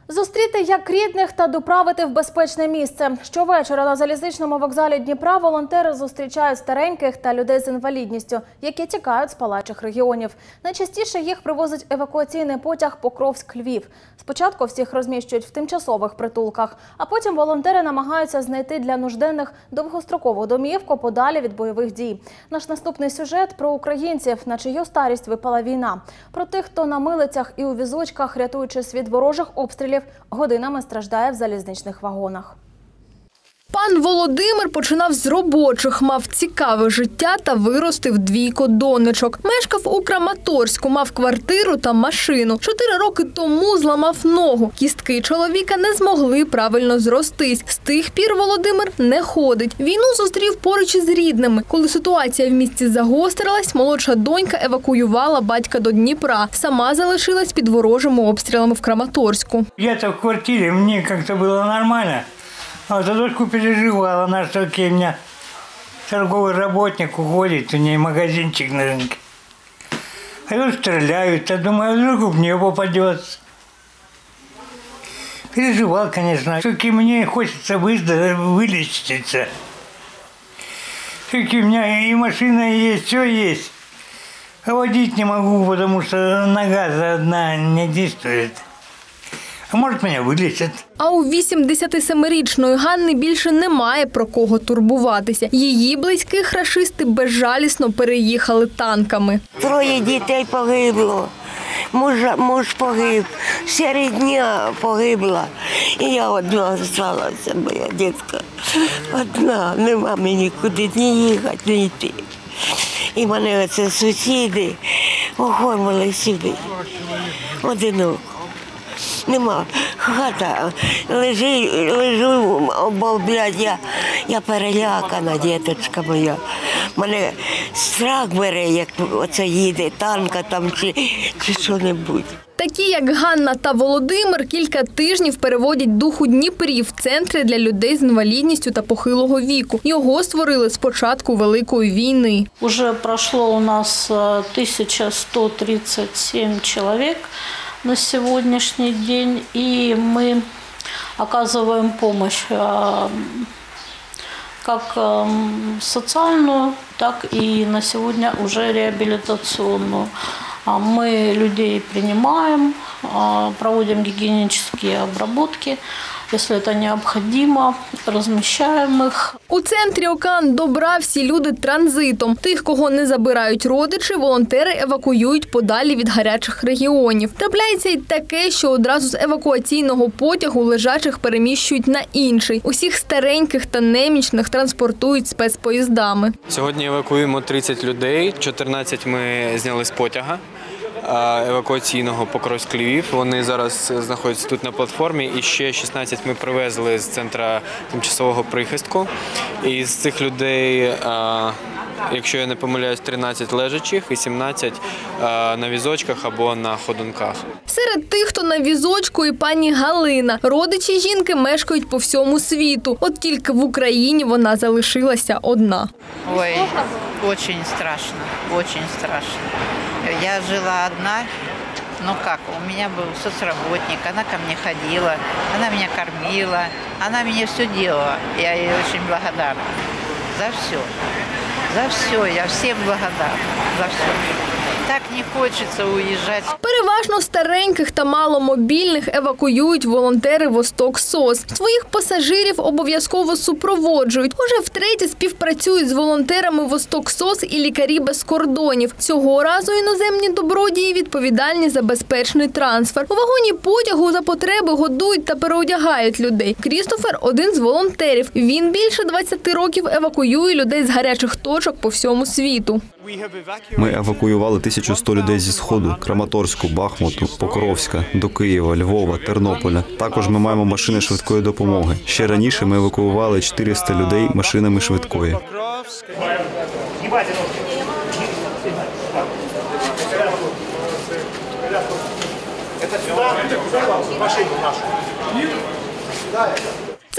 Зустріти як рідних та доправити в безпечне місце. Щовечора на залізничному вокзалі Дніпра волонтери зустрічають стареньких та людей з інвалідністю, які тікають з палаючих регіонів. Найчастіше їх привозить евакуаційний потяг Покровськ-Львів. Спочатку всіх розміщують в тимчасових притулках, а потім волонтери намагаються знайти для нужденних довгострокову домівку подалі від бойових дій. Наш наступний сюжет про українців, на чию старість випала війна. Про тих, хто на милицях і у візочках, рятуючись від ворожих обстрілів, годинами страждає в залізничних вагонах. Пан Володимир починав з робочих, мав цікаве життя та виростив 2 донечок. Мешкав у Краматорську, мав квартиру та машину. 4 роки тому зламав ногу. Кістки чоловіка не змогли правильно зростись. З тих пір Володимир не ходить. Війну зустрів поруч із рідними. Коли ситуація в місті загострилась, молодша донька евакуювала батька до Дніпра. Сама залишилась під ворожими обстрілами в Краматорську. Я-то в квартирі, мені як-то було нормально. А за дочку переживала, она все-таки у меня торговый работник уходит, у нее магазинчик на рынке. А тут стреляют, я думаю, вдруг в нее попадется. Переживал, конечно. Все-таки мне хочется вылечиться. Все-таки у меня и машина есть, все есть. А водить не могу, потому что нога заодна не действует. А може, мене вилічать. А у 87-річної Ганни більше немає про кого турбуватися. Її близьких рашисти безжалісно переїхали танками. 3 дітей погибло, муж погиб, вся рідня погибла. І я одна залишилася, моя дітка. Одна, нема мені куди ні їхати, ні йти. І мене оце сусіди оформили сюди, одиноко. Нема. Хата. Лежу, блядь, я перелякана, діточка моя. Мене страх бере, як оце їде танка там чи що-небудь. Такі, як Ганна та Володимир, кілька тижнів переводять дух у Дніпрі в центрі для людей з інвалідністю та похилого віку. Його створили з початку Великої війни. Уже пройшло у нас 1137 чоловік на сегодняшний день, и мы оказываем помощь как социальную, так и на сегодня уже реабилитационную. Мы людей принимаем, проводим гигиенические обработки. Якщо це необхідно, розміщаємо їх. У центрі «Океан добра» всі люди транзитом. Тих, кого не забирають родичі, волонтери евакуюють подалі від гарячих регіонів. Трапляється й таке, що одразу з евакуаційного потягу лежачих переміщують на інший. Усіх стареньких та немічних транспортують спецпоїздами. Сьогодні евакуюємо 30 людей, 14 ми зняли з потяга евакуаційного Покровськ-Львів. Вони зараз знаходяться тут на платформі. І ще 16 ми привезли з центру тимчасового прихистку. І з цих людей, якщо я не помиляюсь, 13 лежачих і 17 на візочках або на ходунках. Серед тих, хто на візочку, і пані Галина. Родичі жінки мешкають по всьому світу. От тільки в Україні вона залишилася одна. Ой, очень страшно, очень страшно. Я жила одна, ну как, у меня был соцработник, она ко мне ходила, она меня кормила, она мне все делала. Я ей очень благодарна за все. За все, я всем благодарна за все. Так не хочеться уїжджати. Переважно стареньких та маломобільних евакуюють волонтери «Восток-СОС». Своїх пасажирів обов'язково супроводжують. Уже втретє співпрацюють з волонтерами «Восток-СОС» і «Лікарі без кордонів». Цього разу іноземні добродії відповідальні за безпечний трансфер. У вагоні потягу за потреби годують та переодягають людей. Крістофер – один з волонтерів. Він більше 20 років евакуює людей з гарячих точок по всьому світу. Ми евакуювали 1100 людей зі Сходу, Краматорську, Бахмуту, Покровська, до Києва, Львова, Тернополя. Також ми маємо машини швидкої допомоги. Ще раніше ми евакуювали 400 людей машинами швидкої.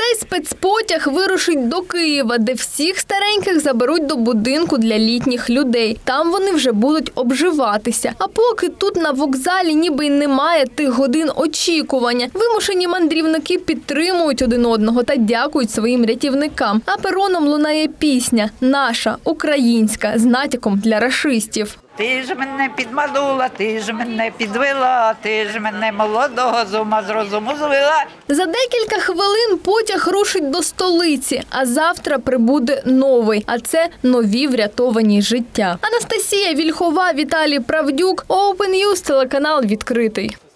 Цей спецпотяг вирушить до Києва, де всіх стареньких заберуть до будинку для літніх людей. Там вони вже будуть обживатися. А поки тут на вокзалі ніби й немає тих годин очікування, вимушені мандрівники підтримують один одного та дякують своїм рятівникам. А пероном лунає пісня «Наша, українська» з натяком для рашистів. Ти ж мене підманула, ти ж мене підвела, ти ж мене молодого з ума з розуму звела. За декілька хвилин потяг рушить до столиці, а завтра прибуде новий, а це нові врятовані життя. Анастасія Вільхова, Віталій Правдюк, Open News, телеканал «Відкритий».